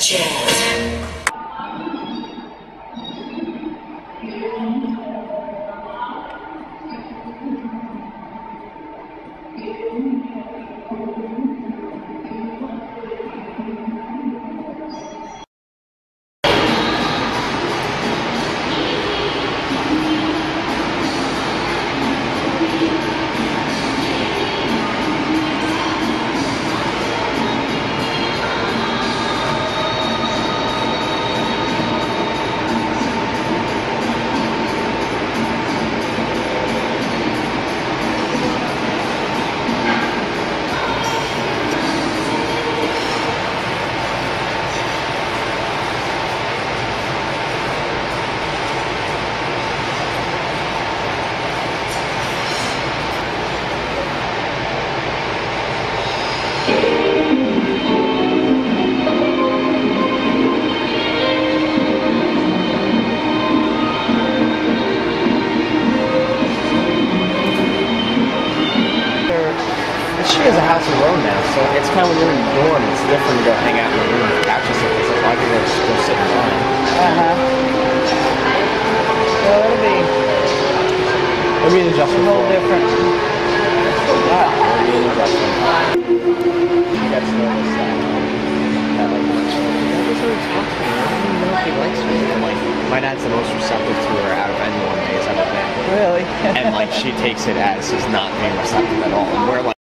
Jazz. She has a house of her own now, so it's kind of when you're in the dorm, it's different to go hang out in the room with couches like this. Like, a lot of people just go sit in line. Well, It'll be an adjustment. a little different. Wow. It'll be an adjustment. She gets noticed that, like, he likes me. And, like, my dad's the most receptive to her out of anyone he's ever been. Really? And, like, she takes it as he's not being receptive at all. And we're, like,